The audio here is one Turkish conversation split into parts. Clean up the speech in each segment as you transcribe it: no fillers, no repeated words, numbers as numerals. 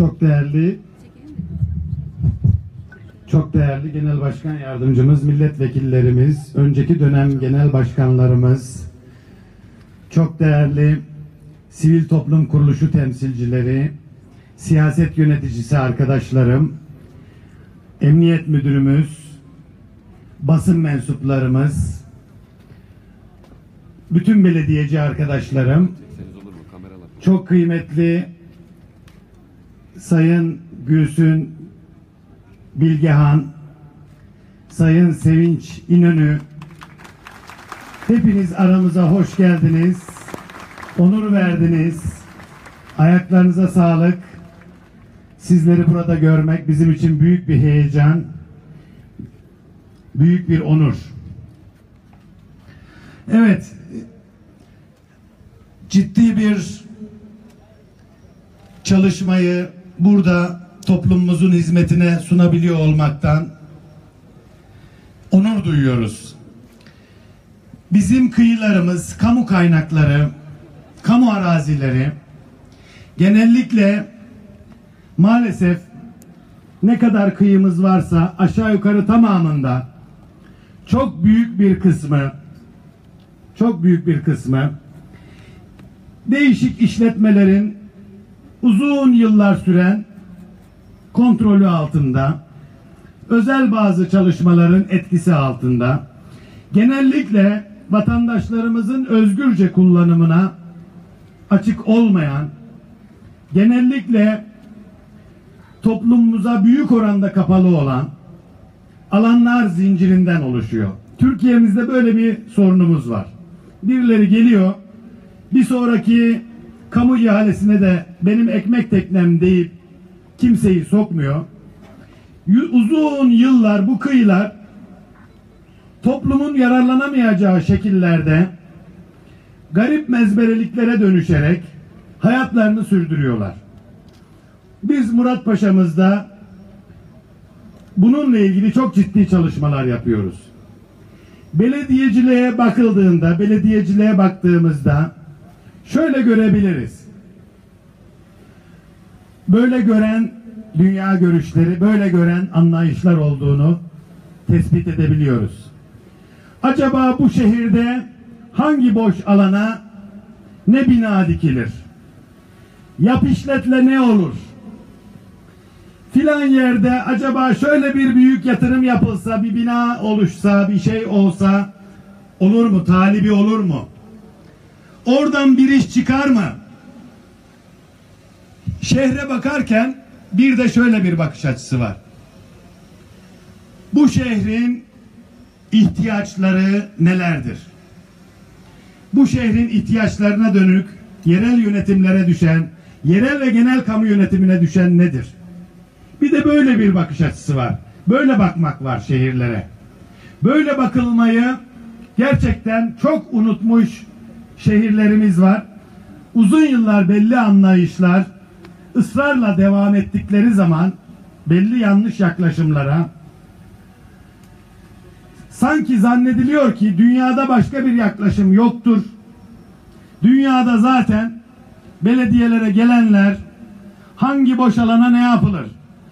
Çok değerli Genel Başkan Yardımcımız, milletvekillerimiz, önceki dönem genel başkanlarımız, çok değerli sivil toplum kuruluşu temsilcileri, siyaset yöneticisi arkadaşlarım, emniyet müdürümüz, basın mensuplarımız, bütün belediyeci arkadaşlarım, çok kıymetli Sayın Gülsün Bilgehan, Sayın Sevinç İnönü, hepiniz aramıza hoş geldiniz, onur verdiniz, ayaklarınıza sağlık. Sizleri burada görmek bizim için büyük bir heyecan, büyük bir onur. Evet, ciddi bir çalışmayı burada toplumumuzun hizmetine sunabiliyor olmaktan onur duyuyoruz. Bizim kıyılarımız, kamu kaynakları, kamu arazileri genellikle maalesef ne kadar kıyımız varsa aşağı yukarı tamamında çok büyük bir kısmı değişik işletmelerin uzun yıllar süren kontrolü altında, özel bazı çalışmaların etkisi altında, genellikle vatandaşlarımızın özgürce kullanımına açık olmayan, genellikle toplumumuza büyük oranda kapalı olan alanlar zincirinden oluşuyor. Türkiye'mizde böyle bir sorunumuz var. Birileri geliyor, bir sonraki kamu ihalesine de benim ekmek teknem deyip kimseyi sokmuyor. Uzun yıllar bu kıyılar toplumun yararlanamayacağı şekillerde garip mezbereliklere dönüşerek hayatlarını sürdürüyorlar. Biz Muratpaşa'mızda bununla ilgili çok ciddi çalışmalar yapıyoruz. Belediyeciliğe baktığımızda şöyle görebiliriz. Böyle gören dünya görüşleri, böyle gören anlayışlar olduğunu tespit edebiliyoruz. Acaba bu şehirde hangi boş alana ne bina dikilir? Yap işletle ne olur? Filan yerde acaba şöyle bir büyük yatırım yapılsa, bir bina oluşsa, bir şey olsa olur mu? Talibi olur mu? Oradan bir iş çıkar mı? Şehre bakarken bir de şöyle bir bakış açısı var. Bu şehrin ihtiyaçları nelerdir? Bu şehrin ihtiyaçlarına dönük yerel yönetimlere düşen, yerel ve genel kamu yönetimine düşen nedir? Bir de böyle bir bakış açısı var. Böyle bakmak var şehirlere. Böyle bakılmayı gerçekten çok unutmuş şehirlerimiz var. Uzun yıllar belli anlayışlar ısrarla devam ettikleri zaman belli yanlış yaklaşımlara, sanki zannediliyor ki dünyada başka bir yaklaşım yoktur. Dünyada zaten belediyelere gelenler hangi boş alana ne yapılır?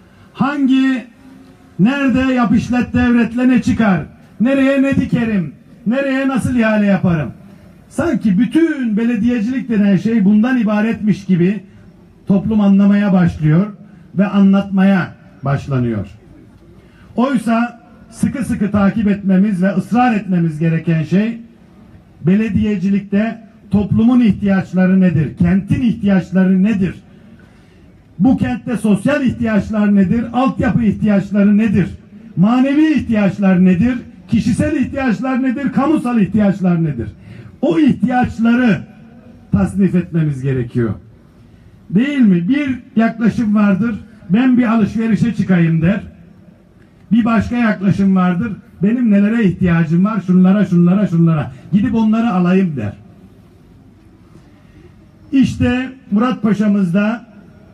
Nerede yap işlet devletle ne çıkar? Nereye ne dikerim? Nereye nasıl ihale yaparım? Sanki bütün belediyecilik denen şey bundan ibaretmiş gibi toplum anlamaya başlıyor ve anlatmaya başlanıyor. Oysa sıkı sıkı takip etmemiz ve ısrar etmemiz gereken şey, belediyecilikte toplumun ihtiyaçları nedir? Kentin ihtiyaçları nedir? Bu kentte sosyal ihtiyaçlar nedir? Altyapı ihtiyaçları nedir? Manevi ihtiyaçlar nedir? Kişisel ihtiyaçlar nedir? Kamusal ihtiyaçlar nedir? O ihtiyaçları tasnif etmemiz gerekiyor. Değil mi? Bir yaklaşım vardır. Ben bir alışverişe çıkayım der. Bir başka yaklaşım vardır. Benim nelere ihtiyacım var? Şunlara. Gidip onları alayım der. İşte Muratpaşa'mızda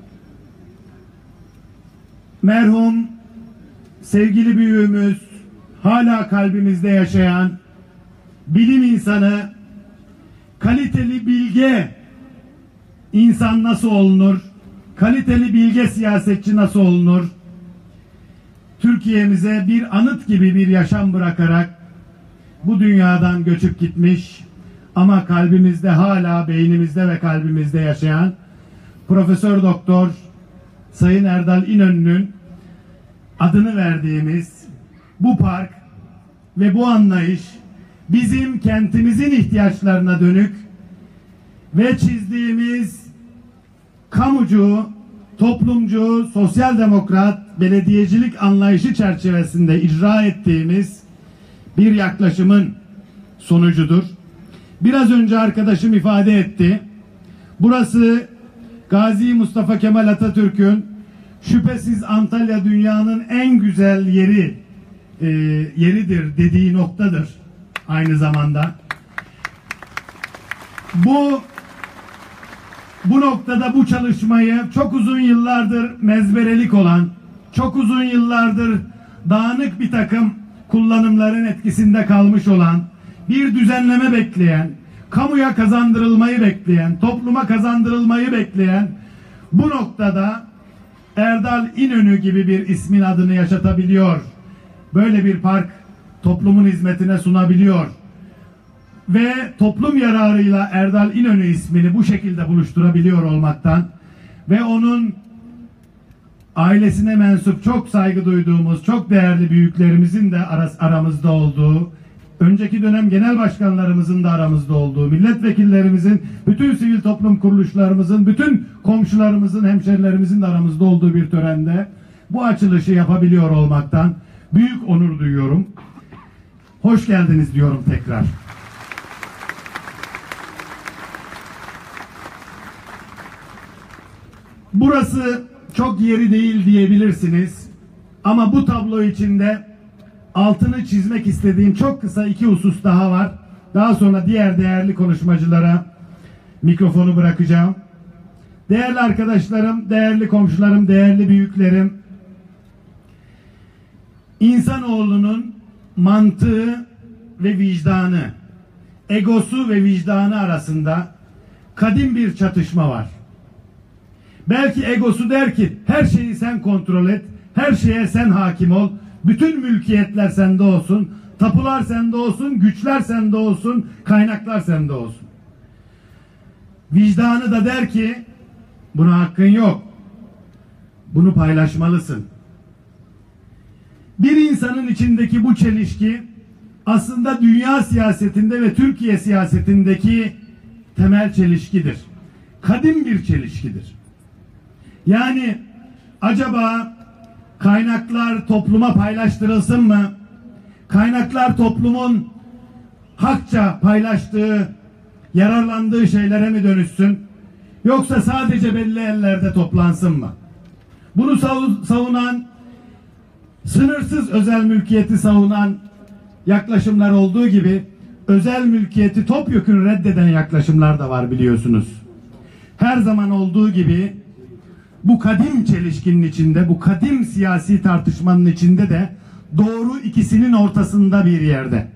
merhum sevgili büyüğümüz, hala kalbimizde yaşayan bilim insanı, kaliteli bilge insan nasıl olunur? kaliteli bilge siyasetçi nasıl olunur? Türkiye'mize bir anıt gibi bir yaşam bırakarak bu dünyadan göçüp gitmiş ama kalbimizde hala, beynimizde ve kalbimizde yaşayan Profesör Doktor Sayın Erdal İnönü'nün adını verdiğimiz bu park ve bu anlayış bizim kentimizin ihtiyaçlarına dönük ve çizdiğimiz kamucu, toplumcu, sosyal demokrat, belediyecilik anlayışı çerçevesinde icra ettiğimiz bir yaklaşımın sonucudur. Biraz önce arkadaşım ifade etti. Burası Gazi Mustafa Kemal Atatürk'ün şüphesiz Antalya dünyanın en güzel yeridir dediği noktadır aynı zamanda. Bu noktada bu çalışmayı çok uzun yıllardır mezberelik olan, çok uzun yıllardır dağınık bir takım kullanımların etkisinde kalmış olan, bir düzenleme bekleyen, kamuya kazandırılmayı bekleyen, topluma kazandırılmayı bekleyen bu noktada Erdal İnönü gibi bir ismin adını yaşatabiliyor. Böyle bir park toplumun hizmetine sunabiliyor. Ve toplum yararıyla Erdal İnönü ismini bu şekilde buluşturabiliyor olmaktan ve onun ailesine mensup çok saygı duyduğumuz, çok değerli büyüklerimizin de aramızda olduğu, önceki dönem genel başkanlarımızın da aramızda olduğu, milletvekillerimizin, bütün sivil toplum kuruluşlarımızın, bütün komşularımızın, hemşerilerimizin de aramızda olduğu bir törende bu açılışı yapabiliyor olmaktan büyük onur duyuyorum. Hoş geldiniz diyorum tekrar. Burası çok yeri değil diyebilirsiniz. Ama bu tablo içinde altını çizmek istediğim çok kısa iki husus daha var. Daha sonra diğer değerli konuşmacılara mikrofonu bırakacağım. Değerli arkadaşlarım, değerli komşularım, değerli büyüklerim, insanoğlunun mantığı ve vicdanı, egosu ve vicdanı arasında kadim bir çatışma var. Belki egosu der ki her şeyi sen kontrol et, her şeye sen hakim ol, bütün mülkiyetler sende olsun, tapular sende olsun, güçler sende olsun, kaynaklar sende olsun. Vicdanı da der ki buna hakkın yok, bunu paylaşmalısın. Bir insanın içindeki bu çelişki aslında dünya siyasetinde ve Türkiye siyasetindeki temel çelişkidir. Kadim bir çelişkidir. Yani acaba kaynaklar topluma paylaştırılsın mı? Kaynaklar toplumun hakça paylaştığı, yararlandığı şeylere mi dönüşsün? Yoksa sadece belli ellerde toplansın mı? Bunu savunan, sınırsız özel mülkiyeti savunan yaklaşımlar olduğu gibi özel mülkiyeti topyekün reddeden yaklaşımlar da var biliyorsunuz. Her zaman olduğu gibi bu kadim çelişkinin içinde, bu kadim siyasi tartışmanın içinde de doğru ikisinin ortasında bir yerde.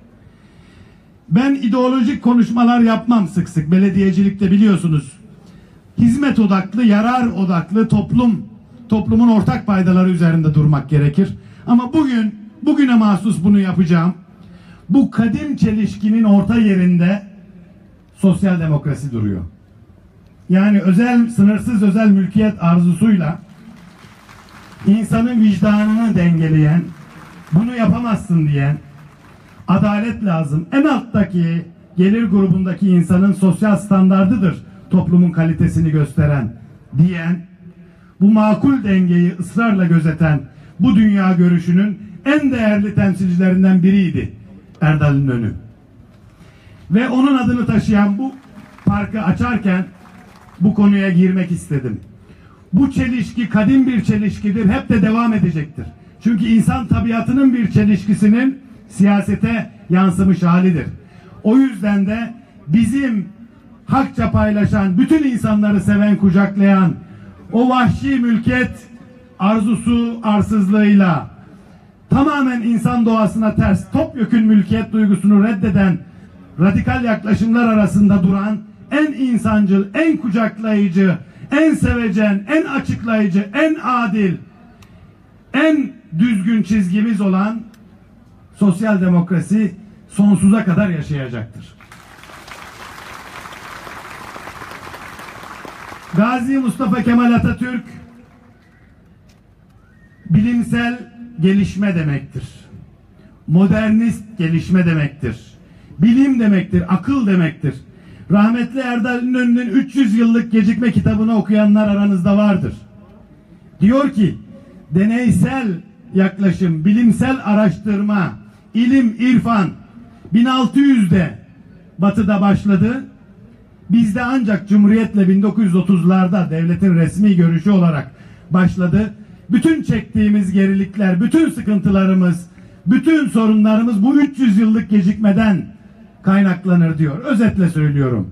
Ben ideolojik konuşmalar yapmam sık sık. Belediyecilikte biliyorsunuz. Hizmet odaklı, yarar odaklı, toplumun ortak paydaları üzerinde durmak gerekir. Ama bugüne mahsus bunu yapacağım. Bu kadim çelişkinin orta yerinde sosyal demokrasi duruyor. Yani sınırsız özel mülkiyet arzusuyla insanın vicdanını dengeleyen, bunu yapamazsın diyen, adalet lazım, en alttaki gelir grubundaki insanın sosyal standardıdır toplumun kalitesini gösteren diyen, bu makul dengeyi ısrarla gözeten bu dünya görüşünün en değerli temsilcilerinden biriydi Erdal İnönü. Ve onun adını taşıyan bu parkı açarken bu konuya girmek istedim. Bu çelişki kadim bir çelişkidir, hep de devam edecektir. Çünkü insan tabiatının bir çelişkisinin siyasete yansımış halidir. O yüzden de bizim hakça paylaşan, bütün insanları seven, kucaklayan, o vahşi mülkiyet arzusu, arsızlığıyla tamamen insan doğasına ters, topyekün mülkiyet duygusunu reddeden radikal yaklaşımlar arasında duran en insancıl, en kucaklayıcı, en sevecen, en açıklayıcı, en adil, en düzgün çizgimiz olan sosyal demokrasi sonsuza kadar yaşayacaktır. Gazi Mustafa Kemal Atatürk bilimsel gelişme demektir. Modernist gelişme demektir. Bilim demektir, akıl demektir. Rahmetli Erdal İnönü'nün 300 yıllık gecikme kitabını okuyanlar aranızda vardır. Diyor ki, deneysel yaklaşım, bilimsel araştırma, ilim, irfan 1600'de Batı'da başladı. Bizde ancak Cumhuriyet'le 1930'larda devletin resmi görüşü olarak başladı. Bütün çektiğimiz gerilikler, bütün sıkıntılarımız, bütün sorunlarımız bu 300 yıllık gecikmeden kaynaklanır diyor. Özetle söylüyorum.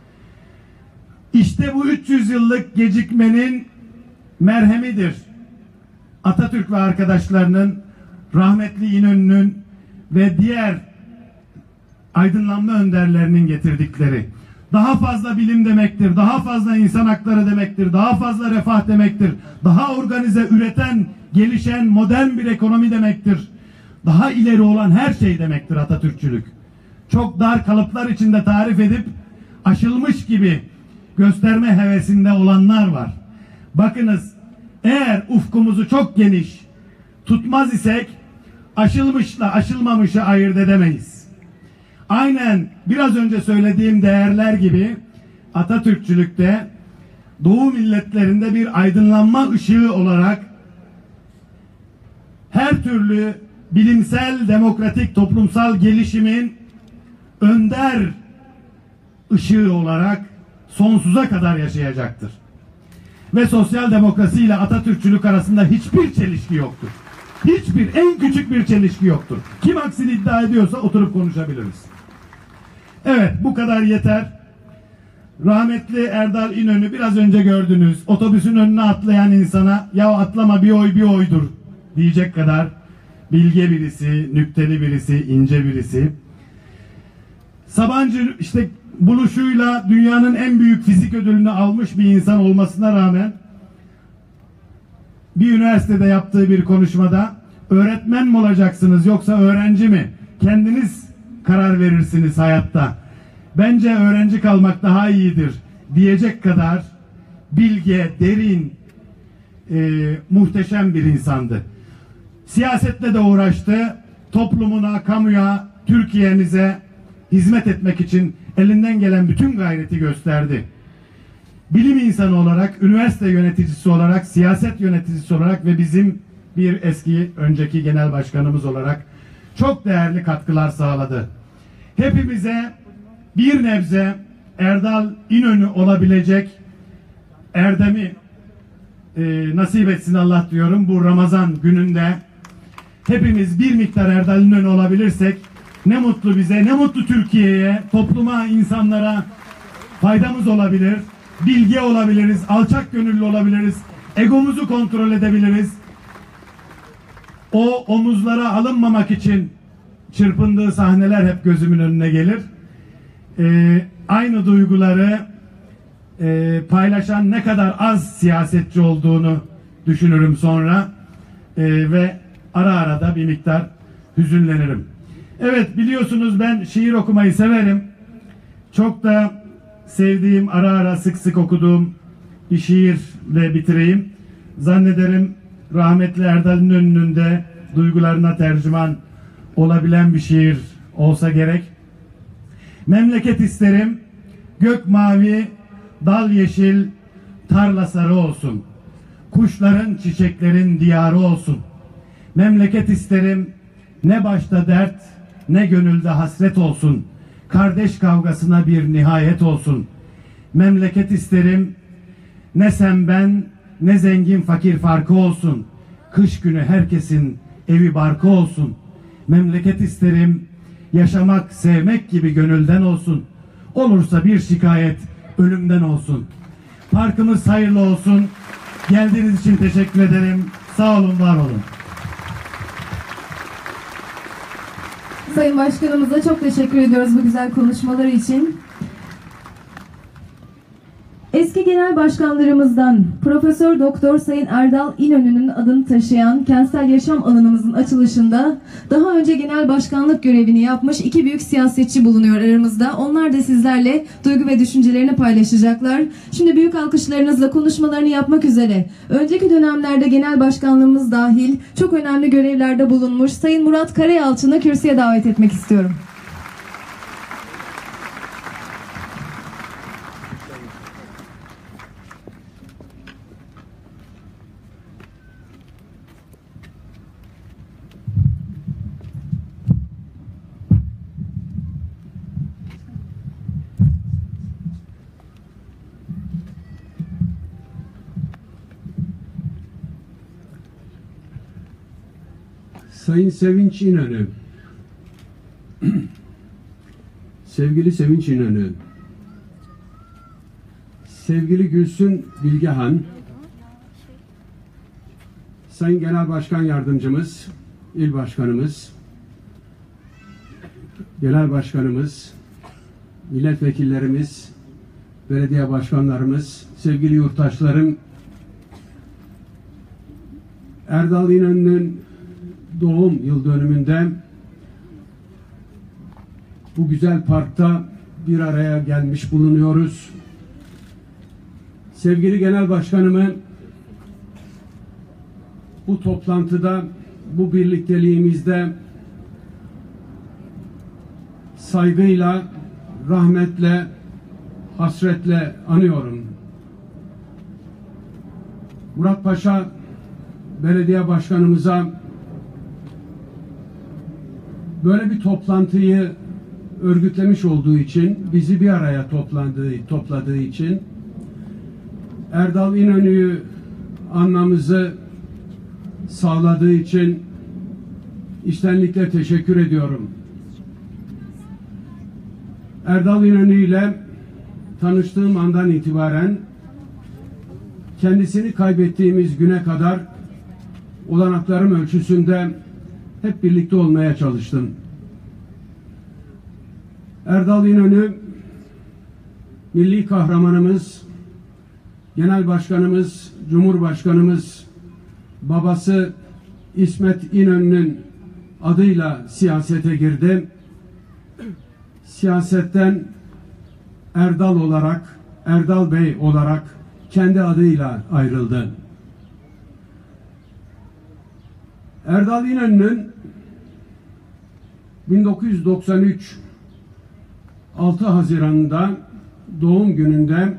İşte bu 300 yıllık gecikmenin merhemidir Atatürk ve arkadaşlarının, rahmetli İnönü'nün ve diğer aydınlanma önderlerinin getirdikleri. Daha fazla bilim demektir, daha fazla insan hakları demektir, daha fazla refah demektir, daha organize, üreten, gelişen, modern bir ekonomi demektir. Daha ileri olan her şey demektir Atatürkçülük. Çok dar kalıplar içinde tarif edip aşılmış gibi gösterme hevesinde olanlar var. Bakınız, eğer ufkumuzu çok geniş tutmaz isek aşılmışla aşılmamışı ayırt edemeyiz. Aynen biraz önce söylediğim değerler gibi Atatürkçülükte Doğu milletlerinde bir aydınlanma ışığı olarak her türlü bilimsel, demokratik, toplumsal gelişimin önder ışığı olarak sonsuza kadar yaşayacaktır. Ve sosyal demokrasi ile Atatürkçülük arasında hiçbir çelişki yoktur. Hiçbir, en küçük bir çelişki yoktur. Kim aksini iddia ediyorsa oturup konuşabiliriz. Evet, bu kadar yeter. Rahmetli Erdal İnönü biraz önce gördünüz. Otobüsün önüne atlayan insana ya atlama bir oy bir oydur diyecek kadar bilge birisi, nükteli birisi, ince birisi. Sabancı işte buluşuyla dünyanın en büyük fizik ödülünü almış bir insan olmasına rağmen bir üniversitede yaptığı bir konuşmada öğretmen mi olacaksınız yoksa öğrenci mi? Kendiniz karar verirsiniz hayatta. Bence öğrenci kalmak daha iyidir diyecek kadar bilge, derin, muhteşem bir insandı. Siyasetle de uğraştı. Toplumuna, kamuya, Türkiye'mize hizmet etmek için elinden gelen bütün gayreti gösterdi. Bilim insanı olarak, üniversite yöneticisi olarak, siyaset yöneticisi olarak ve bizim bir önceki genel başkanımız olarak çok değerli katkılar sağladı. Hepimize bir nebze Erdal İnönü olabilecek erdemi nasip etsin Allah diyorum. Bu Ramazan gününde hepimiz bir miktar Erdal İnönü olabilirsek ne mutlu bize, ne mutlu Türkiye'ye, topluma, insanlara faydamız olabilir. Bilge olabiliriz, alçak gönüllü olabiliriz, egomuzu kontrol edebiliriz. O omuzlara alınmamak için çırpındığı sahneler hep gözümün önüne gelir. Aynı duyguları paylaşan ne kadar az siyasetçi olduğunu düşünürüm sonra ve ara ara da bir miktar hüzünlenirim. Evet, biliyorsunuz ben şiir okumayı severim. Çok da sevdiğim, ara ara sık sık okuduğum bir şiirle bitireyim. Zannederim rahmetli Erdal İnönü'nün de duygularına tercüman olabilen bir şiir olsa gerek. Memleket isterim, gök mavi, dal yeşil, tarla sarı olsun. Kuşların, çiçeklerin diyarı olsun. Memleket isterim, ne başta dert, ne gönülde hasret olsun. Kardeş kavgasına bir nihayet olsun. Memleket isterim, ne sen ben, ne zengin fakir farkı olsun. Kış günü herkesin evi barkı olsun. Memleket isterim, yaşamak, sevmek gibi gönülden olsun. Olursa bir şikayet ölümden olsun. Parkımız hayırlı olsun. Geldiğiniz için teşekkür ederim. Sağ olun, var olun. Sayın Başkanımıza çok teşekkür ediyoruz bu güzel konuşmaları için. Eski genel başkanlarımızdan Profesör Doktor Sayın Erdal İnönü'nün adını taşıyan kentsel yaşam alanımızın açılışında daha önce genel başkanlık görevini yapmış iki büyük siyasetçi bulunuyor aramızda. Onlar da sizlerle duygu ve düşüncelerini paylaşacaklar. Şimdi büyük alkışlarınızla konuşmalarını yapmak üzere önceki dönemlerde genel başkanlığımız dahil çok önemli görevlerde bulunmuş Sayın Murat Karayalçın'ı kürsüye davet etmek istiyorum. Sayın Sevinç İnönü, sevgili Sevinç İnönü, sevgili Gülsün Bilgehan, Sayın Genel Başkan Yardımcımız, İl Başkanımız, Genel Başkanımız, milletvekillerimiz, belediye başkanlarımız, sevgili yurttaşlarım, Erdal İnönü'nün doğum yıl dönümünde bu güzel parkta bir araya gelmiş bulunuyoruz. Sevgili Genel Başkanımı bu toplantıda, bu birlikteliğimizde saygıyla, rahmetle, hasretle anıyorum. Murat Paşa Belediye Başkanımıza böyle bir toplantıyı örgütlemiş olduğu için, bizi bir araya topladığı için, Erdal İnönü'yü anmamızı sağladığı için içtenlikle teşekkür ediyorum. Erdal İnönü ile tanıştığım andan itibaren kendisini kaybettiğimiz güne kadar olanaklarım ölçüsünde hep birlikte olmaya çalıştım. Erdal İnönü, milli kahramanımız, genel başkanımız, cumhurbaşkanımız, babası İsmet İnönü'nün adıyla siyasete girdi. Siyasetten Erdal olarak, Erdal Bey olarak kendi adıyla ayrıldı. Erdal İnönü'nün 1993 6 Haziran'da doğum gününde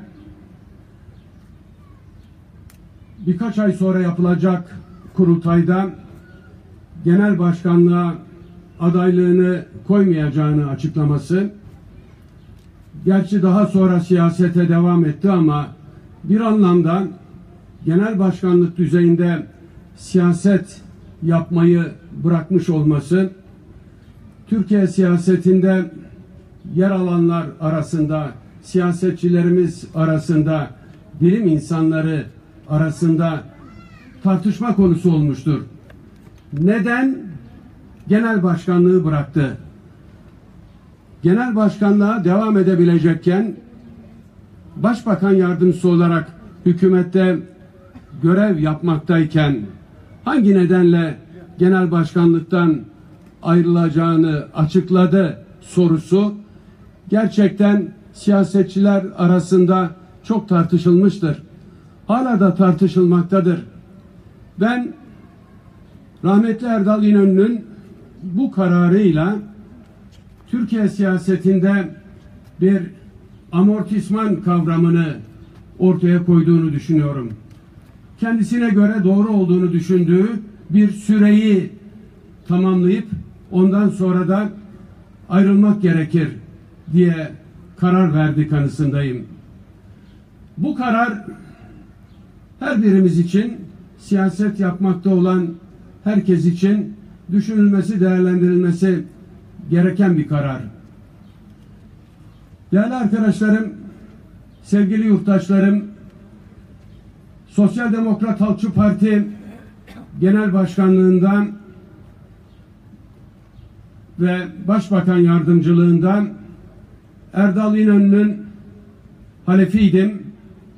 birkaç ay sonra yapılacak kurultayda genel başkanlığa adaylığını koymayacağını açıklaması, gerçi daha sonra siyasete devam etti ama bir anlamda genel başkanlık düzeyinde siyaset yapmayı bırakmış olması, Türkiye siyasetinde yer alanlar arasında, siyasetçilerimiz arasında, bilim insanları arasında tartışma konusu olmuştur. Neden genel başkanlığı bıraktı? Genel başkanlığa devam edebilecekken başbakan yardımcısı olarak hükümette görev yapmaktayken hangi nedenle genel başkanlıktan ayrılacağını açıkladı sorusu gerçekten siyasetçiler arasında çok tartışılmıştır. Hala da tartışılmaktadır. Ben rahmetli Erdal İnönü'nün bu kararıyla Türkiye siyasetinde bir amortisman kavramını ortaya koyduğunu düşünüyorum. Kendisine göre doğru olduğunu düşündüğü bir süreyi tamamlayıp ondan sonra da ayrılmak gerekir diye karar verdi kanısındayım. Bu karar her birimiz için, siyaset yapmakta olan herkes için düşünülmesi, değerlendirilmesi gereken bir karar. Değerli arkadaşlarım, sevgili yurttaşlarım, Sosyal Demokrat Halkçı Parti Genel Başkanlığından ve Başbakan Yardımcılığından Erdal İnönü'nün halefiydim.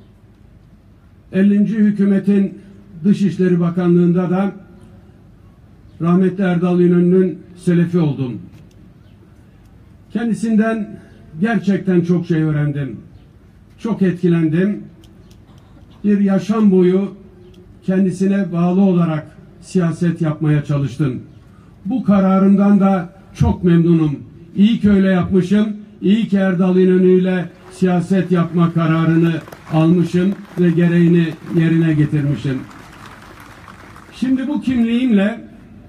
50. hükümetin Dışişleri Bakanlığı'nda da rahmetli Erdal İnönü'nün selefi oldum. Kendisinden gerçekten çok şey öğrendim. Çok etkilendim. Bir yaşam boyu kendisine bağlı olarak siyaset yapmaya çalıştım. Bu kararımdan da çok memnunum. İyi ki öyle yapmışım. İyi ki Erdal İnönü'yle siyaset yapma kararını almışım ve gereğini yerine getirmişim. Şimdi bu kimliğimle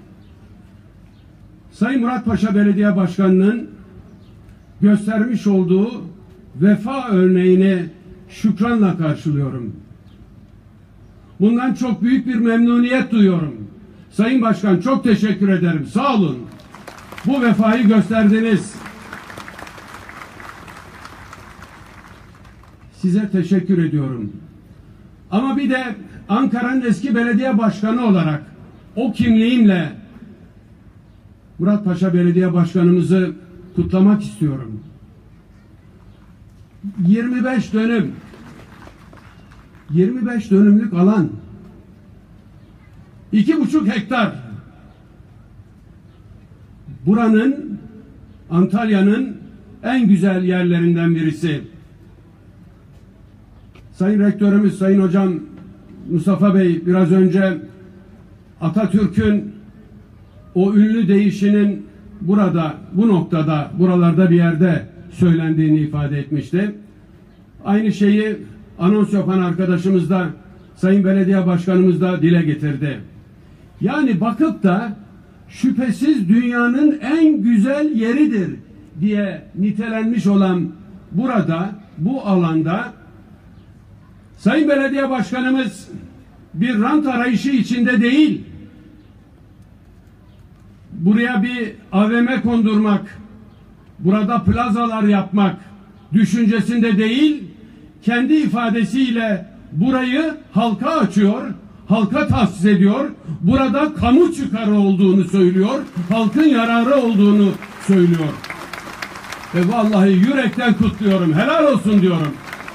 Sayın Muratpaşa Belediye Başkanı'nın göstermiş olduğu vefa örneğini şükranla karşılıyorum. Bundan çok büyük bir memnuniyet duyuyorum. Sayın Başkan, çok teşekkür ederim. Sağ olun. Bu vefayı gösterdiniz. Size teşekkür ediyorum. Ama bir de Ankara'nın eski belediye başkanı olarak o kimliğimle Muratpaşa Belediye Başkanımızı kutlamak istiyorum. 25 dönümlük alan, 2,5 hektar. Buranın, Antalya'nın en güzel yerlerinden birisi. Sayın Rektörümüz, Sayın Hocam Mustafa Bey biraz önce Atatürk'ün o ünlü deyişinin burada, bu noktada, buralarda bir yerde söylendiğini ifade etmişti. Aynı şeyi anons yapan arkadaşımız da, Sayın Belediye Başkanımız da dile getirdi. Yani bakıp da şüphesiz dünyanın en güzel yeridir diye nitelenmiş olan burada, bu alanda Sayın Belediye Başkanımız bir rant arayışı içinde değil, buraya bir AVM kondurmak, burada plazalar yapmak düşüncesinde değil, kendi ifadesiyle burayı halka açıyor, halka tahsis ediyor, burada kamu çıkarı olduğunu söylüyor, halkın yararı olduğunu söylüyor. Ve vallahi yürekten kutluyorum, helal olsun diyorum.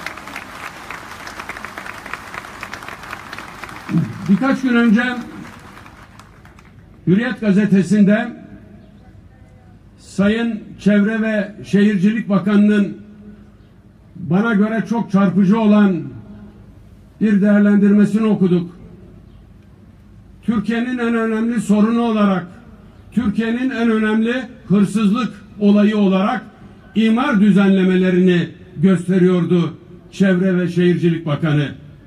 Birkaç gün önce Hürriyet gazetesinde Sayın Çevre ve Şehircilik Bakanı'nın bana göre çok çarpıcı olan bir değerlendirmesini okuduk. Türkiye'nin en önemli sorunu olarak, Türkiye'nin en önemli hırsızlık olayı olarak imar düzenlemelerini gösteriyordu Çevre ve Şehircilik Bakanı.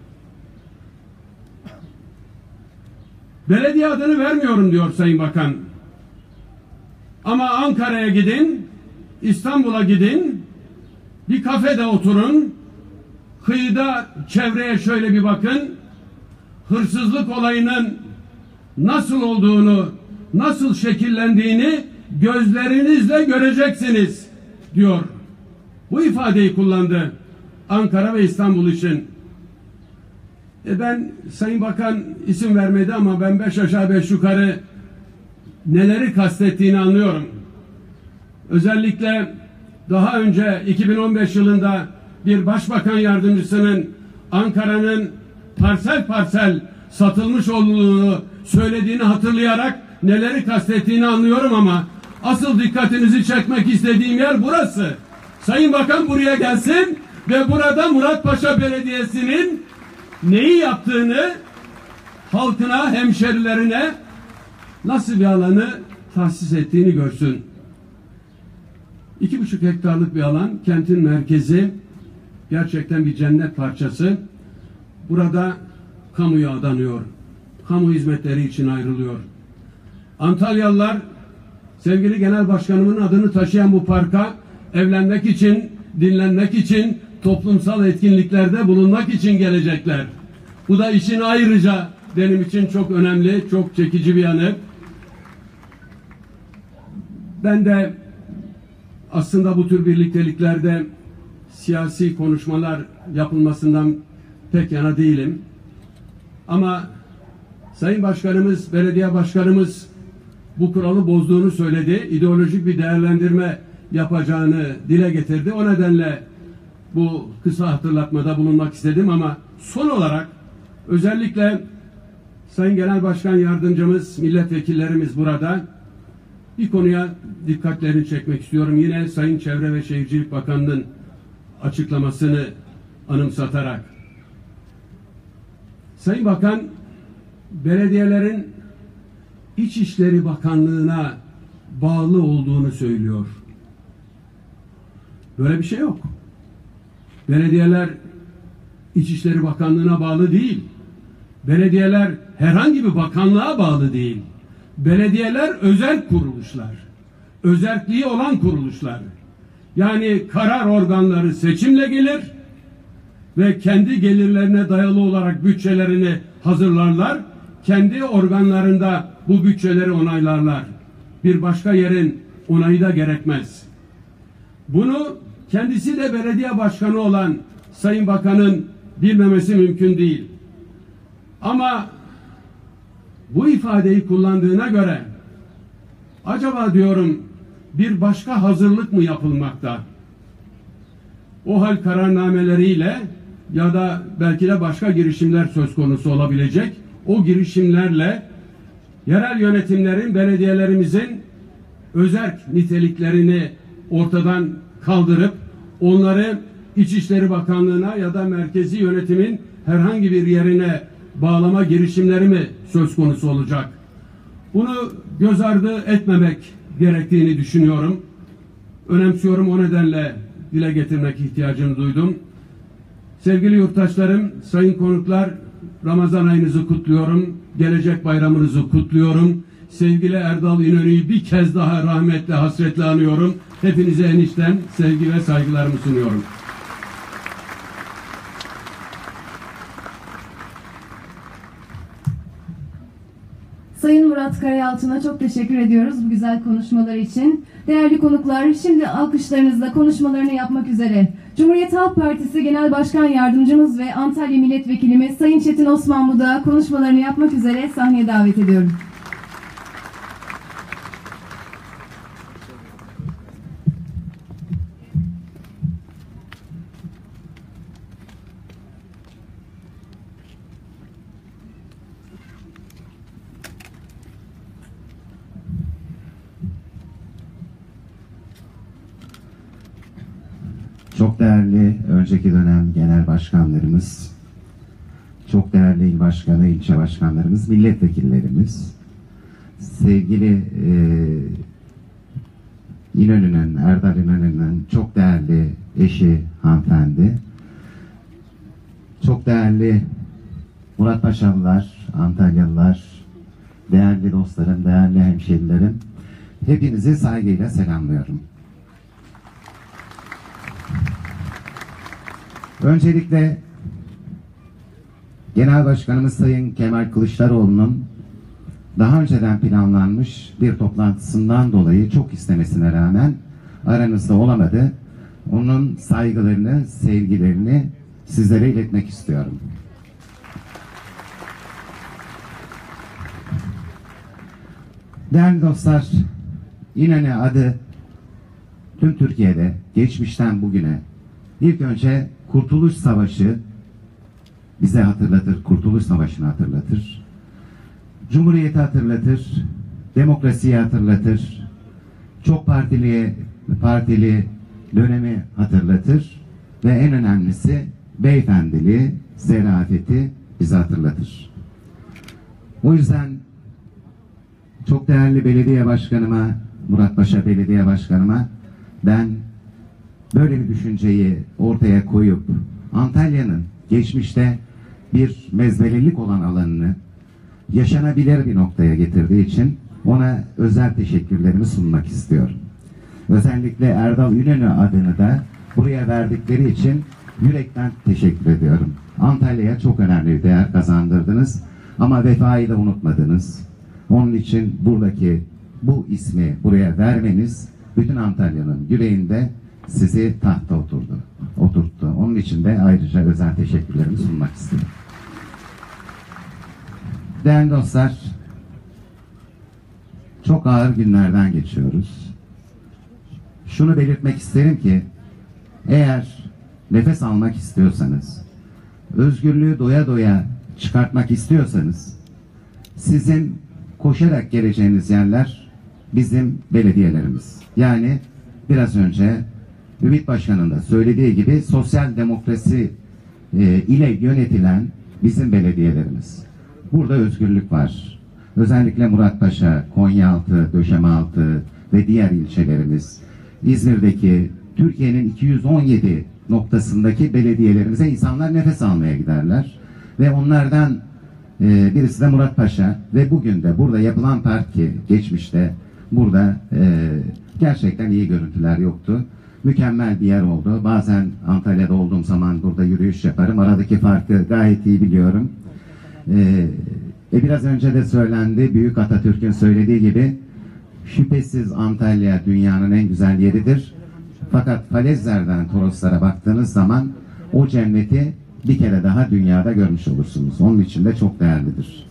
Belediye adını vermiyorum diyor Sayın Bakan. Ama Ankara'ya gidin, İstanbul'a gidin, bir kafede oturun, kıyıda çevreye şöyle bir bakın, hırsızlık olayının nasıl olduğunu, nasıl şekillendiğini gözlerinizle göreceksiniz diyor. Bu ifadeyi kullandı Ankara ve İstanbul için. Ben, Sayın Bakan isim vermedi ama ben 5 aşağı 5 yukarı neleri kastettiğini anlıyorum. Özellikle daha önce 2015 yılında bir başbakan yardımcısının Ankara'nın parsel parsel satılmış olduğunu söylediğini hatırlayarak neleri kastettiğini anlıyorum ama asıl dikkatinizi çekmek istediğim yer burası. Sayın Bakan buraya gelsin ve burada Muratpaşa Belediyesi'nin neyi yaptığını halkına, hemşerilerine nasıl bir alanı tahsis ettiğini görsün. 2,5 hektarlık bir alan, kentin merkezi, gerçekten bir cennet parçası. Burada kamuya adanıyor. Kamu hizmetleri için ayrılıyor. Antalyalılar sevgili Genel Başkanımın adını taşıyan bu parka evlenmek için, dinlenmek için, toplumsal etkinliklerde bulunmak için gelecekler. Bu da işin ayrıca benim için çok önemli, çok çekici bir yanı. Ben de aslında bu tür birlikteliklerde siyasi konuşmalar yapılmasından pek yana değilim. Ama Sayın Başkanımız, Belediye Başkanımız bu kuralı bozduğunu söyledi. İdeolojik bir değerlendirme yapacağını dile getirdi. O nedenle bu kısa hatırlatmada bulunmak istedim ama son olarak Özellikle Sayın Genel Başkan Yardımcımız, milletvekillerimiz burada. Bir konuya dikkatlerini çekmek istiyorum. Yine Sayın Çevre ve Şehircilik Bakanı'nın açıklamasını anımsatarak. Sayın Bakan, belediyelerin İçişleri Bakanlığı'na bağlı olduğunu söylüyor. Böyle bir şey yok. Belediyeler İçişleri Bakanlığı'na bağlı değil. Belediyeler herhangi bir bakanlığa bağlı değil. Belediyeler özel kuruluşlar. Özelliği olan kuruluşlar. Yani karar organları seçimle gelir ve kendi gelirlerine dayalı olarak bütçelerini hazırlarlar. Kendi organlarında bu bütçeleri onaylarlar. Bir başka yerin onayı da gerekmez. Bunu kendisi de belediye başkanı olan Sayın Bakan'ın bilmemesi mümkün değil. Ama bu ifadeyi kullandığına göre acaba diyorum bir başka hazırlık mı yapılmakta? O hal kararnameleriyle ya da belki de başka girişimler söz konusu olabilecek. O girişimlerle yerel yönetimlerin, belediyelerimizin özerk niteliklerini ortadan kaldırıp onları İçişleri Bakanlığı'na ya da merkezi yönetimin herhangi bir yerine bağlama girişimleri mi söz konusu olacak? Bunu göz ardı etmemek gerektiğini düşünüyorum. Önemsiyorum, o nedenle dile getirmek ihtiyacını duydum. Sevgili yurttaşlarım, sayın konuklar, Ramazan ayınızı kutluyorum. Gelecek bayramınızı kutluyorum. Sevgili Erdal İnönü'yü bir kez daha rahmetle, hasretle anıyorum. Hepinize enişten sevgi ve saygılarımı sunuyorum. Sayın Murat Karayalçın'a çok teşekkür ediyoruz bu güzel konuşmalar için. Değerli konuklar, şimdi alkışlarınızla konuşmalarını yapmak üzere Cumhuriyet Halk Partisi Genel Başkan Yardımcımız ve Antalya Milletvekilimiz Sayın Çetin Osmanlı'yı da konuşmalarını yapmak üzere sahneye davet ediyorum. Çok değerli önceki dönem genel başkanlarımız, çok değerli il başkanı, ilçe başkanlarımız, milletvekillerimiz, sevgili İnönü'nün, Erdal İnönü'nün çok değerli eşi hanımefendi, çok değerli Muratpaşalılar, Antalyalılar, değerli dostlarım, değerli hemşehrilerim, hepinizi saygıyla selamlıyorum. Öncelikle Genel Başkanımız Sayın Kemal Kılıçdaroğlu'nun daha önceden planlanmış bir toplantısından dolayı çok istemesine rağmen aranızda olamadı. Onun saygılarını, sevgilerini sizlere iletmek istiyorum. Değerli dostlar, İnönü adı tüm Türkiye'de geçmişten bugüne ilk önce Kurtuluş Savaşı bize hatırlatır, Kurtuluş Savaşı'nı hatırlatır. Cumhuriyeti hatırlatır, demokrasiyi hatırlatır, çok partili dönemi hatırlatır ve en önemlisi beyefendiliği, zerafeti bize hatırlatır. O yüzden çok değerli belediye başkanıma, Muratpaşa Belediye Başkanıma ben böyle bir düşünceyi ortaya koyup Antalya'nın geçmişte bir mezbelelik olan alanını yaşanabilir bir noktaya getirdiği için ona özel teşekkürlerimi sunmak istiyorum. Özellikle Erdal İnönü adını da buraya verdikleri için yürekten teşekkür ediyorum. Antalya'ya çok önemli bir değer kazandırdınız ama vefayı da unutmadınız. Onun için buradaki bu ismi buraya vermeniz bütün Antalya'nın yüreğinde sizi tahta oturttu. Onun için de ayrıca özel teşekkürlerimi sunmak istiyorum. Değerli dostlar, çok ağır günlerden geçiyoruz. Şunu belirtmek isterim ki, eğer nefes almak istiyorsanız, özgürlüğü doya doya çıkartmak istiyorsanız sizin koşarak geleceğiniz yerler bizim belediyelerimiz. Yani biraz önce Ümit Başkan'ın da söylediği gibi sosyal demokrasi ile yönetilen bizim belediyelerimiz. Burada özgürlük var. Özellikle Muratpaşa, Konyaaltı, Döşemealtı ve diğer ilçelerimiz, İzmir'deki Türkiye'nin 217 noktasındaki belediyelerimize insanlar nefes almaya giderler. Ve onlardan birisi de Muratpaşa ve bugün de burada yapılan parti, geçmişte burada gerçekten iyi görüntüler yoktu. Mükemmel bir yer oldu. Bazen Antalya'da olduğum zaman burada yürüyüş yaparım. Aradaki farkı gayet iyi biliyorum. Biraz önce de söylendi, Büyük Atatürk'ün söylediği gibi şüphesiz Antalya dünyanın en güzel yeridir. Fakat falezlerden Toroslara baktığınız zaman o cenneti bir kere daha dünyada görmüş olursunuz. Onun için de çok değerlidir.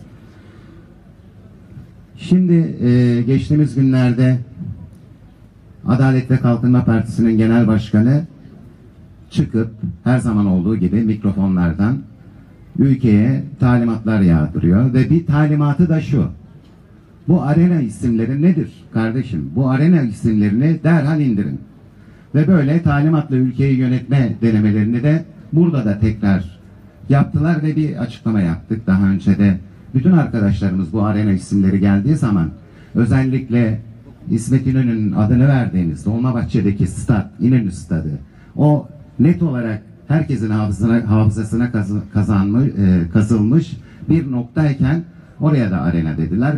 Şimdi geçtiğimiz günlerde Adalet ve Kalkınma Partisi'nin genel başkanı çıkıp her zaman olduğu gibi mikrofonlardan ülkeye talimatlar yağdırıyor ve bir talimatı da şu: bu arena isimleri nedir kardeşim? Bu arena isimlerini derhal indirin. Ve böyle talimatla ülkeyi yönetme denemelerini de burada da tekrar yaptılar ve bir açıklama yaptık. Daha önce de bütün arkadaşlarımız bu arena isimleri geldiği zaman özellikle İsmet İnönü'nün adını verdiğimiz Dolmabahçe'deki stat, İnönü Stadı, o net olarak herkesin hafızasına kazılmış bir noktayken oraya da arena dediler.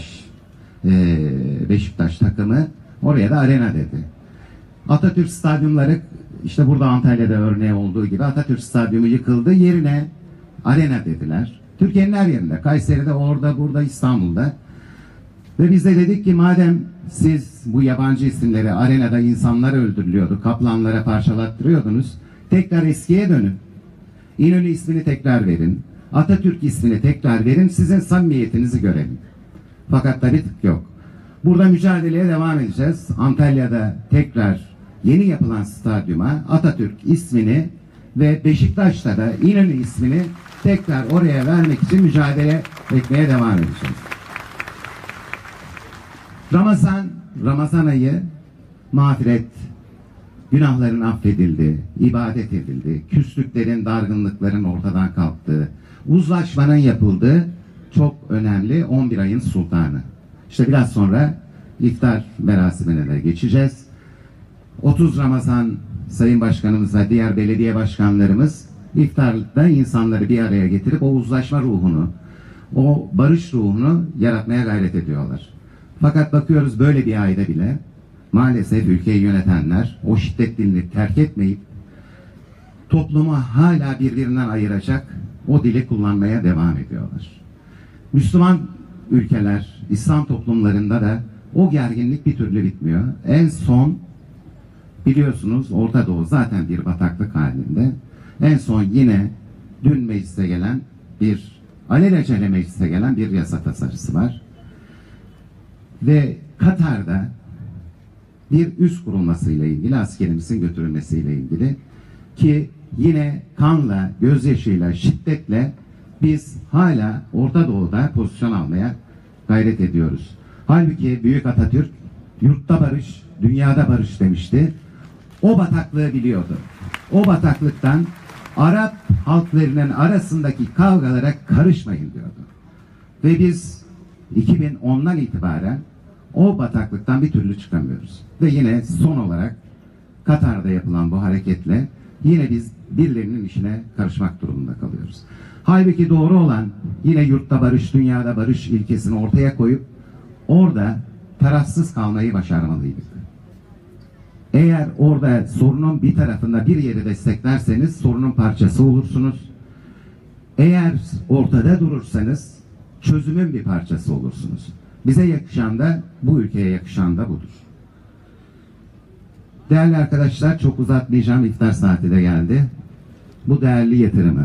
Beşiktaş takımı oraya da arena dedi. Atatürk stadyumları, işte burada Antalya'da örneği olduğu gibi Atatürk stadyumu yıkıldı, yerine arena dediler. Türkiye'nin her yerinde, Kayseri'de, orada, burada, İstanbul'da. Ve biz de dedik ki madem siz bu yabancı isimleri, arenada insanlar öldürülüyordu, kaplanlara parçalattırıyordunuz, tekrar eskiye dönün. İnönü ismini tekrar verin. Atatürk ismini tekrar verin. Sizin samimiyetinizi görelim. Fakat tabii tık yok. Burada mücadeleye devam edeceğiz. Antalya'da tekrar yeni yapılan stadyuma Atatürk ismini ve Beşiktaş'ta da İnönü ismini tekrar oraya vermek için mücadele etmeye devam edeceğiz. Ramazan ayı mağfiret, günahların affedildi, ibadet edildi, küslüklerin, dargınlıkların ortadan kalktığı, uzlaşmanın yapıldığı çok önemli 11 ayın sultanı. İşte biraz sonra iftar merasimine de geçeceğiz. 30 Ramazan Sayın Başkanımız ve diğer belediye başkanlarımız iftarda insanları bir araya getirip o uzlaşma ruhunu, o barış ruhunu yaratmaya gayret ediyorlar. Fakat bakıyoruz böyle bir ayda bile maalesef ülkeyi yönetenler o şiddet dilini terk etmeyip toplumu hala birbirinden ayıracak o dili kullanmaya devam ediyorlar. Müslüman ülkeler, İslam toplumlarında da o gerginlik bir türlü bitmiyor. En son biliyorsunuz Orta Doğu zaten bir bataklık halinde. En son yine dün meclise gelen alelacele meclise gelen bir yasa tasarısı var. Ve Katar'da bir üs kurulmasıyla ilgili, askerimizin götürülmesiyle ilgili ki yine kanla, gözyaşıyla, şiddetle biz hala Orta Doğu'da pozisyon almaya gayret ediyoruz. Halbuki Büyük Atatürk yurtta barış, dünyada barış demişti. O bataklığı biliyordu. O bataklıktan Arap halklarının arasındaki kavgalara karışmayın diyordu. Ve biz 2010'dan itibaren o bataklıktan bir türlü çıkamıyoruz. Ve yine son olarak Katar'da yapılan bu hareketle yine biz birilerinin işine karışmak durumunda kalıyoruz. Halbuki doğru olan yine yurtta barış, dünyada barış ilkesini ortaya koyup orada tarafsız kalmayı başarmalıydık. Eğer orada sorunun bir tarafında bir yeri desteklerseniz sorunun parçası olursunuz. Eğer ortada durursanız çözümün bir parçası olursunuz. Bize yakışan da, bu ülkeye yakışan da budur. Değerli arkadaşlar, çok uzatmayacağım, iftar saati de geldi. Bu değerli yatırımı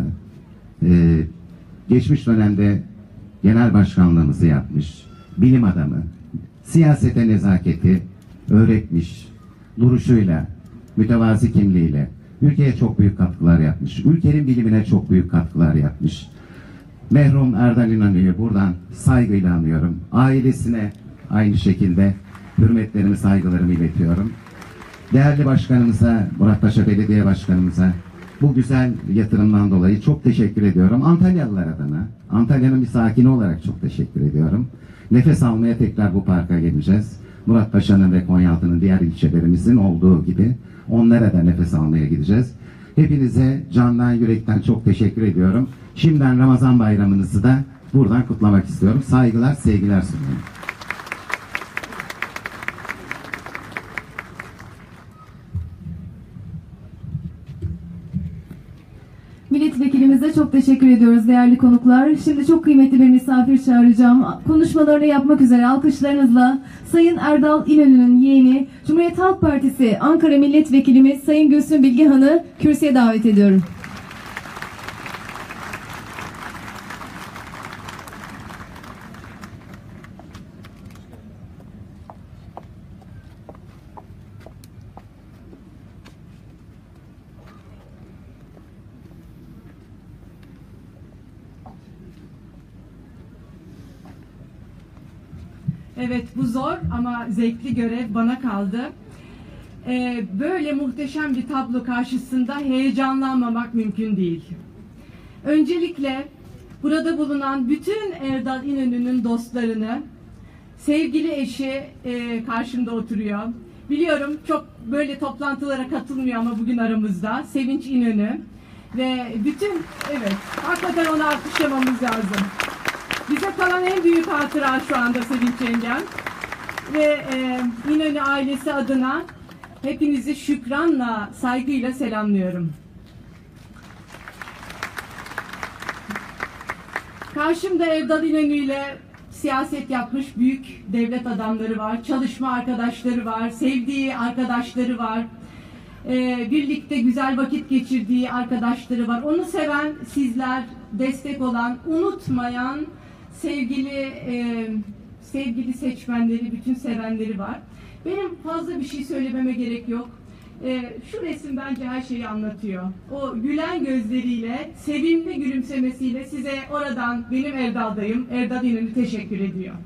geçmiş dönemde genel başkanlığımızı yapmış, bilim adamı, siyasete nezaketi öğretmiş, duruşuyla, mütevazi kimliğiyle ülkeye çok büyük katkılar yapmış, ülkenin bilimine çok büyük katkılar yapmış. Merhum Erdal İnönü'yü buradan saygıyla anıyorum. Ailesine aynı şekilde hürmetlerimi, saygılarımı iletiyorum. Değerli başkanımıza, Muratpaşa Belediye Başkanımıza bu güzel yatırımdan dolayı çok teşekkür ediyorum. Antalyalılar adına, Antalya'nın bir sakini olarak çok teşekkür ediyorum. Nefes almaya tekrar bu parka geleceğiz. Muratpaşa'nın ve Konyaaltı'nın diğer ilçelerimizin olduğu gibi onlara da nefes almaya gideceğiz. Hepinize candan yürekten çok teşekkür ediyorum. Şimdiden Ramazan bayramınızı da buradan kutlamak istiyorum. Saygılar, sevgiler sunuyorum. Milletvekilimize çok teşekkür ediyoruz değerli konuklar. Şimdi çok kıymetli bir misafir çağıracağım. Konuşmalarını yapmak üzere alkışlarınızla Sayın Erdal İnönü'nün yeğeni Cumhuriyet Halk Partisi Ankara Milletvekilimiz Sayın Gülsüm Bilgehan'ı kürsüye davet ediyorum. Evet, bu zor ama zevkli görev bana kaldı. Böyle muhteşem bir tablo karşısında heyecanlanmamak mümkün değil. Öncelikle burada bulunan bütün Erdal İnönü'nün dostlarını, sevgili eşi karşımda oturuyor. Biliyorum çok böyle toplantılara katılmıyor ama bugün aramızda. Sevinç İnönü ve bütün, evet, hakikaten onu alkışlamamız lazım. Bize kalan en büyük hatıra şu anda Sevinç yengem. Ve İnönü ailesi adına hepinizi şükranla, saygıyla selamlıyorum. Karşımda Erdal İnönü ile siyaset yapmış büyük devlet adamları var, çalışma arkadaşları var, sevdiği arkadaşları var. Birlikte güzel vakit geçirdiği arkadaşları var. Onu seven sizler, destek olan, unutmayan sevgili seçmenleri, bütün sevenleri var. Benim fazla bir şey söylememe gerek yok. Şu resim bence her şeyi anlatıyor. O gülen gözleriyle, sevimli gülümsemesiyle size oradan benim Erdal'dayım, Erdal İnönü teşekkür ediyor.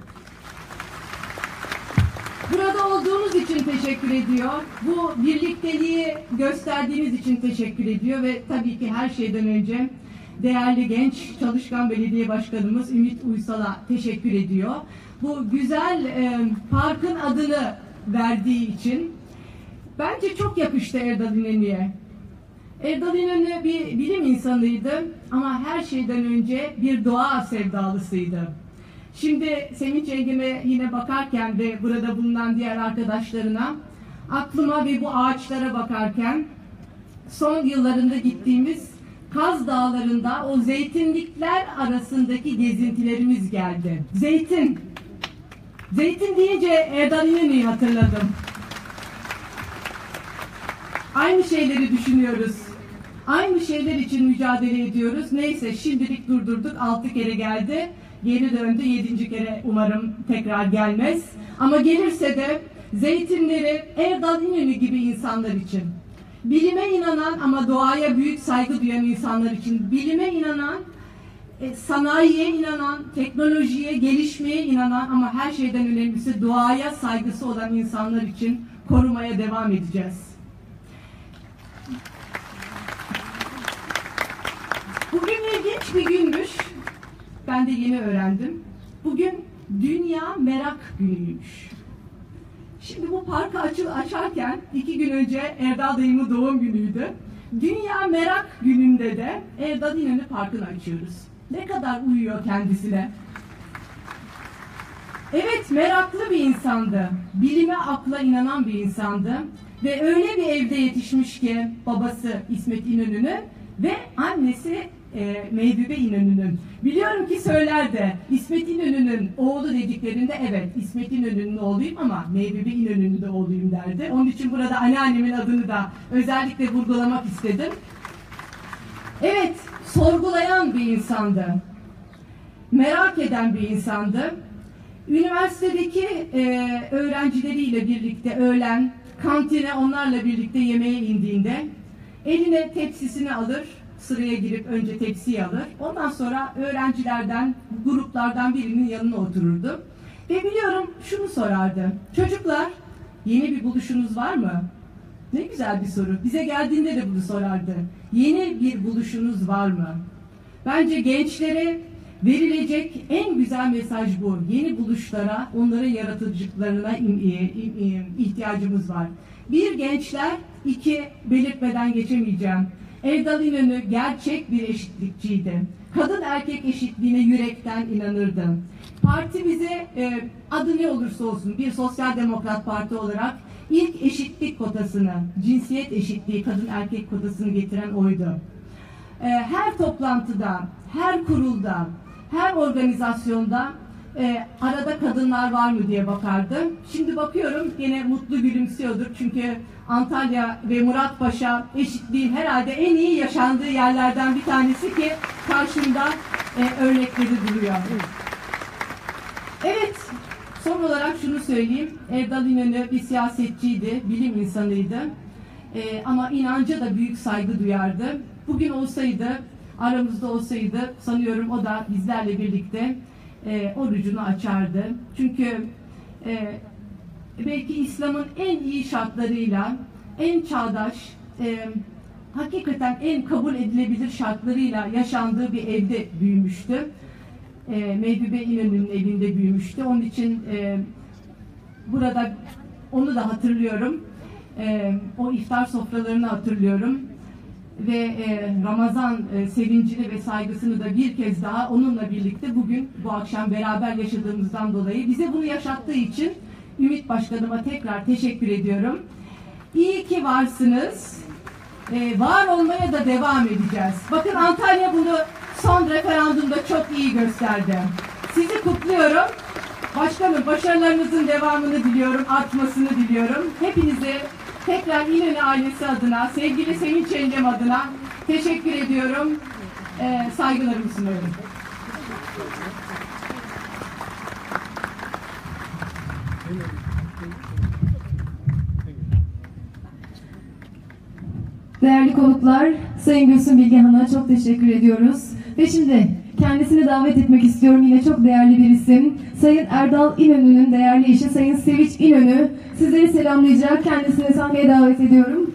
Burada olduğunuz için teşekkür ediyor. Bu birlikteliği gösterdiğiniz için teşekkür ediyor ve tabii ki her şeyden önce değerli genç çalışkan belediye başkanımız Ümit Uysal'a teşekkür ediyor. Bu güzel parkın adını verdiği için bence çok yakıştı Erdal İnönü'ye. Erdal İnönü bir bilim insanıydı ama her şeyden önce bir doğa sevdalısıydı. Şimdi Sevinç yengeme yine bakarken ve burada bulunan diğer arkadaşlarına aklıma ve bu ağaçlara bakarken son yıllarında gittiğimiz Kaz Dağları'nda o zeytinlikler arasındaki gezintilerimiz geldi. Zeytin. Zeytin deyince Erdal İnönü'yü hatırladım. Aynı şeyleri düşünüyoruz. Aynı şeyler için mücadele ediyoruz. Neyse şimdilik durdurduk. 6 kere geldi. Geri döndü. 7. kere umarım tekrar gelmez. Ama gelirse de zeytinleri Erdal İnönü gibi insanlar için, bilime inanan ama doğaya büyük saygı duyan insanlar için, bilime inanan, sanayiye inanan, teknolojiye, gelişmeye inanan ama her şeyden önemlisi doğaya saygısı olan insanlar için korumaya devam edeceğiz. Bugün ilginç bir günmüş. Ben de yeni öğrendim. Bugün Dünya Merak Günü'ymüş. Şimdi bu parkı açarken 2 gün önce Erdal dayımın doğum günüydü. Dünya Merak Günü'nde de Erdal İnönü Parkı'nı açıyoruz. Ne kadar uyuyor kendisine. Evet, meraklı bir insandı. Bilime, akla inanan bir insandı. Ve öyle bir evde yetişmiş ki babası İsmet İnönü'nün ve annesi Mevlübe İnönü'nün. Biliyorum ki söyler de İsmet İnönü'nün oğlu dediklerinde evet İsmet İnönü'nün oğluyum ama Mevlübe İnönü'nün de oğluyum derdi. Onun için burada anneannemin adını da özellikle vurgulamak istedim. Evet, sorgulayan bir insandı. Merak eden bir insandı. Üniversitedeki öğrencileriyle birlikte öğlen kantine onlarla birlikte yemeğe indiğinde eline tepsisini alır, sıraya girip önce tepsiyi alır. Ondan sonra öğrencilerden, gruplardan birinin yanına otururdu. Ve biliyorum şunu sorardı. Çocuklar, yeni bir buluşunuz var mı? Ne güzel bir soru. Bize geldiğinde de bunu sorardı. Yeni bir buluşunuz var mı? Bence gençlere verilecek en güzel mesaj bu. Yeni buluşlara, onların yaratıcılıklarına ihtiyacımız var. Bir, gençler. İki, belirtmeden geçemeyeceğim. Erdal İnönü gerçek bir eşitlikçiydi. Kadın erkek eşitliğine yürekten inanırdı. Parti bize adı ne olursa olsun bir sosyal demokrat parti olarak ilk eşitlik kotasını, cinsiyet eşitliği, kadın erkek kotasını getiren oydu. Her toplantıda, her kurulda, her organizasyonda arada kadınlar var mı diye bakardı. Şimdi bakıyorum yine mutlu gülümsüyordur. Çünkü Antalya ve Muratpaşa eşitliğin herhalde en iyi yaşandığı yerlerden bir tanesi ki karşımda örnekleri duruyor. Evet, son olarak şunu söyleyeyim. Erdal İnönü bir siyasetçiydi, bilim insanıydı. Ama inanca da büyük saygı duyardı. Bugün olsaydı, aramızda olsaydı sanıyorum o da bizlerle birlikte orucunu açardı. Çünkü belki İslam'ın en iyi şartlarıyla, en çağdaş, hakikaten en kabul edilebilir şartlarıyla yaşandığı bir evde büyümüştü. Mevlübe İnönü'nün evinde büyümüştü. Onun için burada onu da hatırlıyorum. O iftar sofralarını hatırlıyorum. Ve Ramazan sevincini ve saygısını da bir kez daha onunla birlikte bugün bu akşam beraber yaşadığımızdan dolayı bize bunu yaşattığı için Ümit Başkanıma tekrar teşekkür ediyorum. İyi ki varsınız. Var olmaya da devam edeceğiz. Bakın Antalya bunu son referandumda çok iyi gösterdi. Sizi kutluyorum. Başkanım, başarılarınızın devamını diliyorum, artmasını diliyorum. Hepinize tekrar İnönü ailesi adına, sevgili Sevinç Yengem adına teşekkür ediyorum. Saygılarımı sunuyorum. Değerli konuklar, Sayın Gülsüm Bilgehan'a çok teşekkür ediyoruz. Ve şimdi kendisini davet etmek istiyorum. Yine çok değerli bir isim. Sayın Erdal İnönü'nün değerli eşi Sayın Sevinç İnönü sizleri selamlayacak. Kendisini sahneye davet ediyorum.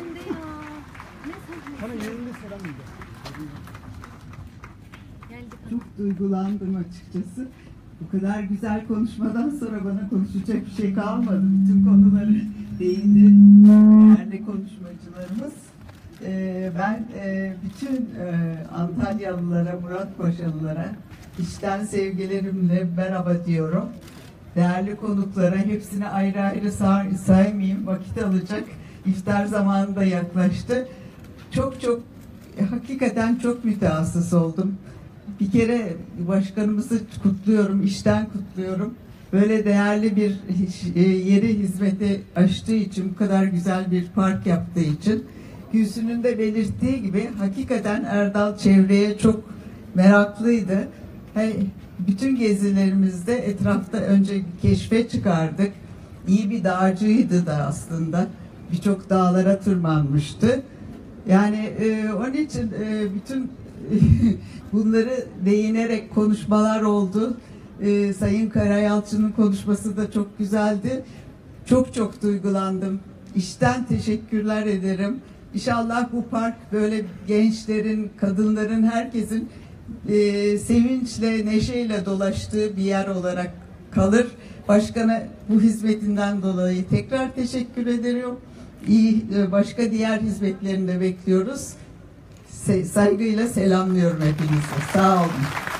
Çok duygulandım açıkçası. Bu kadar güzel konuşmadan sonra bana konuşacak bir şey kalmadı. Bütün konuları değindi değerli konuşmacılarımız. Ben bütün Antalyalılara, Muratpaşalılara içten sevgilerimle merhaba diyorum. Değerli konuklara hepsini ayrı ayrı saymayayım. Vakit alacak. İftar zamanı da yaklaştı. Hakikaten çok mütehassıs oldum. Bir kere başkanımızı kutluyorum, işten kutluyorum. Böyle değerli bir yeri hizmete açtığı için, bu kadar güzel bir park yaptığı için. Gülsün'ün de belirttiği gibi hakikaten Erdal çevreye çok meraklıydı. Bütün gezilerimizde etrafta önce keşfe çıkardık. İyi bir dağcıydı da aslında. Birçok dağlara tırmanmıştı. Yani onun için bütün bunları değinerek konuşmalar oldu. Sayın Karayalçı'nın konuşması da çok güzeldi. Çok duygulandım. İçten teşekkürler ederim. İnşallah bu park böyle gençlerin, kadınların, herkesin sevinçle, neşeyle dolaştığı bir yer olarak kalır. Başkana bu hizmetinden dolayı tekrar teşekkür ediyorum. Başka diğer hizmetlerini de bekliyoruz. Saygıyla selamlıyorum hepinizi. Sağ olun.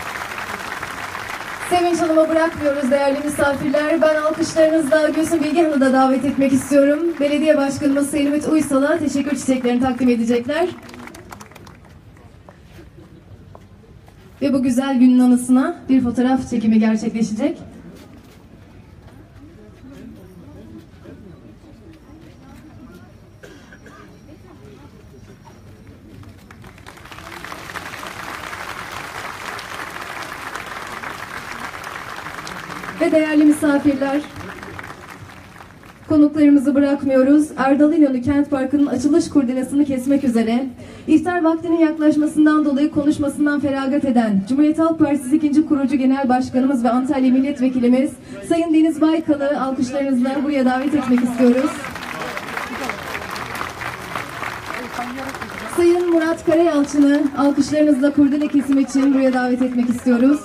Sevinç Hanım'a bırakmıyoruz değerli misafirler. Ben alkışlarınızla Gülsüm Bilgehan'ı da davet etmek istiyorum. Belediye Başkanımız Sayın Ümit Uysal'a teşekkür çiçeklerini takdim edecekler. Ve bu güzel günün anısına bir fotoğraf çekimi gerçekleşecek. Ve değerli misafirler, konuklarımızı bırakmıyoruz. Erdal İnönü Kent Parkı'nın açılış kurdelasını kesmek üzere iftar vaktinin yaklaşmasından dolayı konuşmasından feragat eden Cumhuriyet Halk Partisi 2. Kurucu Genel Başkanımız ve Antalya Milletvekilimiz Sayın Deniz Baykal'ı alkışlarınızla buraya davet etmek istiyoruz. Sayın Murat Karayalçın'ı alkışlarınızla kurdele kesimi için buraya davet etmek istiyoruz.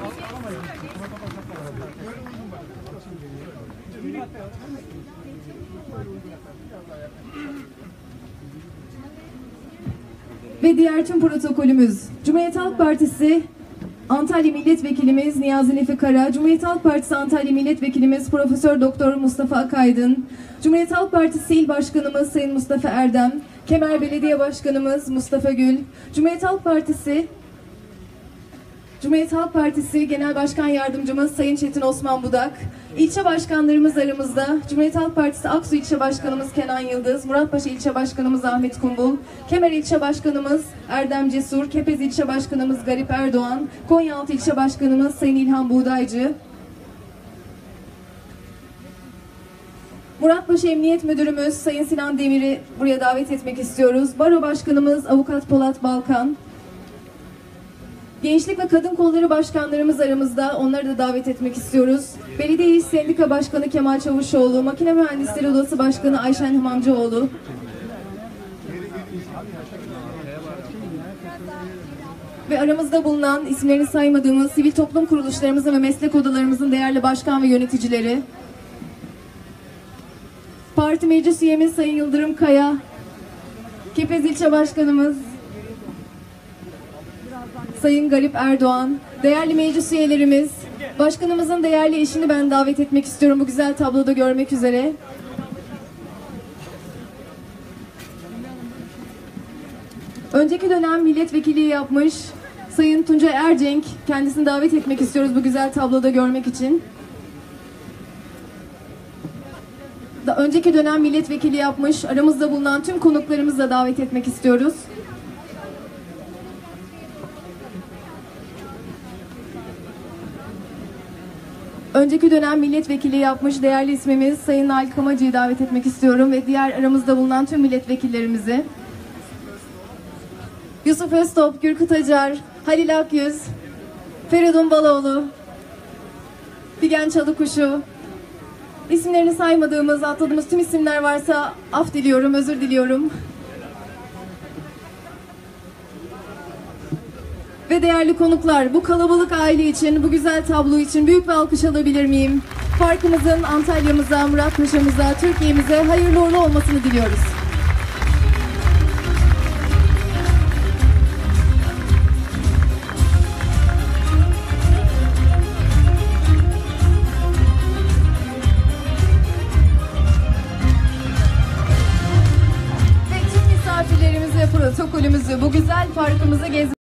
Ve diğer tüm protokolümüz. Cumhuriyet Halk Partisi Antalya Milletvekilimiz Niyazi Nefi Kara, Cumhuriyet Halk Partisi Antalya Milletvekilimiz Profesör Doktor Mustafa Akaydın, Cumhuriyet Halk Partisi İl Başkanımız Sayın Mustafa Erdem, Kemer Belediye Başkanımız Mustafa Gül, Cumhuriyet Halk Partisi Genel Başkan Yardımcımız Sayın Çetin Osman Budak, ilçe başkanlarımız aramızda Cumhuriyet Halk Partisi Aksu İlçe Başkanımız Kenan Yıldız, Muratpaşa İlçe Başkanımız Ahmet Kumbul, Kemer İlçe Başkanımız Erdem Cesur, Kepez İlçe Başkanımız Garip Erdoğan, Konyaaltı İlçe Başkanımız Sayın İlhan Buğdaycı, Muratpaşa Emniyet Müdürümüz Sayın Sinan Demir'i buraya davet etmek istiyoruz. Baro Başkanımız Avukat Polat Balkan, Gençlik ve Kadın Kolları Başkanlarımız aramızda, onları da davet etmek istiyoruz. Belediye İş Sendika Başkanı Kemal Çavuşoğlu, Makine Mühendisleri Odası Başkanı Ayşen Hamamcıoğlu ve aramızda bulunan isimlerini saymadığımız sivil toplum kuruluşlarımızın ve meslek odalarımızın değerli başkan ve yöneticileri, parti meclis üyemiz Sayın Yıldırım Kaya, Kepez İlçe Başkanımız Sayın Garip Erdoğan, değerli meclis üyelerimiz, başkanımızın değerli eşini ben davet etmek istiyorum bu güzel tabloda görmek üzere. Önceki dönem milletvekilliği yapmış Sayın Tuncay Ercenk, kendisini davet etmek istiyoruz bu güzel tabloda görmek için. Önceki dönem milletvekili yapmış, aramızda bulunan tüm konuklarımızı da davet etmek istiyoruz. Önceki dönem milletvekili yapmış değerli ismimiz Sayın Nail Kamacı'yı davet etmek istiyorum ve diğer aramızda bulunan tüm milletvekillerimizi. Yusuf Öztop, Gürkut Acar, Halil Akyüz, Feridun Baloğlu, Figen Çalıkuşu, isimlerini saymadığımız, atladığımız tüm isimler varsa af diliyorum, özür diliyorum. Ve değerli konuklar, bu kalabalık aile için, bu güzel tablo için büyük bir alkış alabilir miyim? Parkımızın Antalya'mıza, Muratpaşa'mıza, Türkiye'mize hayırlı uğurlu olmasını diliyoruz. Ve tüm misafirlerimizi ve protokolümüzü bu güzel parkımıza gezmek